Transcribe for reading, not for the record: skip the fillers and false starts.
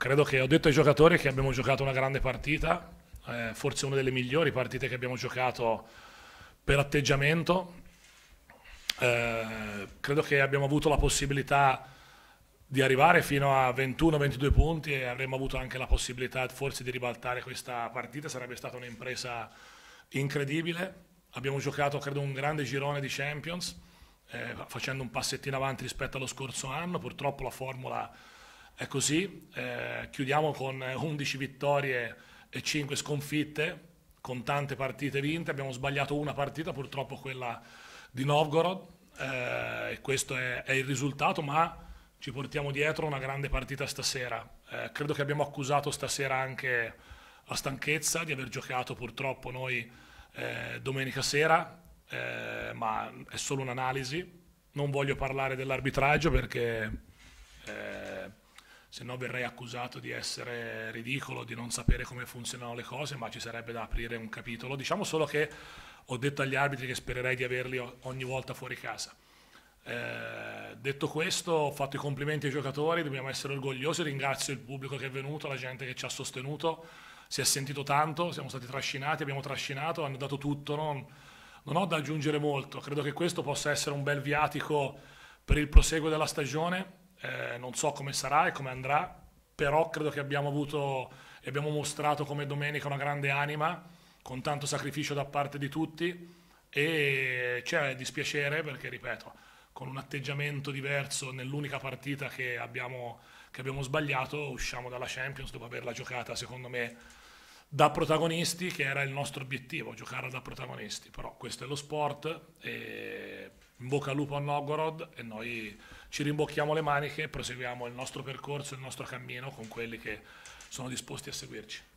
credo che ho detto ai giocatori che abbiamo giocato una grande partita, forse una delle migliori partite che abbiamo giocato per atteggiamento. Credo che abbiamo avuto la possibilità di arrivare fino a 21-22 punti e avremmo avuto anche la possibilità forse di ribaltare questa partita, sarebbe stata un'impresa incredibile. Abbiamo giocato credo un grande girone di Champions, facendo un passettino avanti rispetto allo scorso anno, purtroppo la formula è così, chiudiamo con 11 vittorie e 5 sconfitte, con tante partite vinte, abbiamo sbagliato una partita, purtroppo quella di Novgorod, e questo è il risultato, ma ci portiamo dietro una grande partita stasera. Credo che abbiamo accusato stasera anche la stanchezza di aver giocato purtroppo noi domenica sera, ma è solo un'analisi. Non voglio parlare dell'arbitraggio perché se no verrei accusato di essere ridicolo, di non sapere come funzionano le cose, ma ci sarebbe da aprire un capitolo. Diciamo solo che ho detto agli arbitri che spererei di averli ogni volta fuori casa. Detto questo, ho fatto i complimenti ai giocatori, dobbiamo essere orgogliosi, ringrazio il pubblico che è venuto, la gente che ci ha sostenuto, si è sentito tanto, siamo stati trascinati, abbiamo trascinato, hanno dato tutto, non ho da aggiungere molto, credo che questo possa essere un bel viatico per il proseguo della stagione, non so come sarà e come andrà, però credo che abbiamo avuto e abbiamo mostrato come domenica una grande anima, con tanto sacrificio da parte di tutti e c'è dispiacere perché, ripeto, con un atteggiamento diverso nell'unica partita che abbiamo sbagliato, usciamo dalla Champions dopo averla giocata, secondo me, da protagonisti, che era il nostro obiettivo, giocare da protagonisti. Però questo è lo sport, e in bocca al lupo a Novgorod e noi ci rimbocchiamo le maniche e proseguiamo il nostro percorso, il nostro cammino con quelli che sono disposti a seguirci.